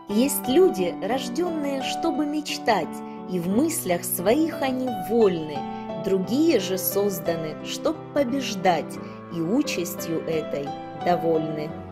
Есть люди, рожденные, чтобы мечтать, и в мыслях своих они вольны. Другие же созданы, чтоб побеждать, и участью этой довольны.